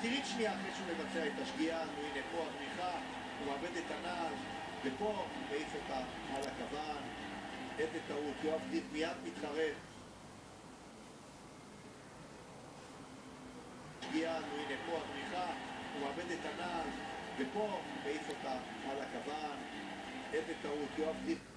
טירית שנייה אחרי שהוא מבצע את השגיאה, הנה פה הבריחה, הוא מאבד את הנעל, ופה מעיף אותה על הכוון. איזה טעות, יואב דיר מיד מתחרט. שגיאה, הנה פה הבריחה, הוא מאבד את הנעל, ופה מעיף אותה על הכוון. איזה טעות, יואב דיר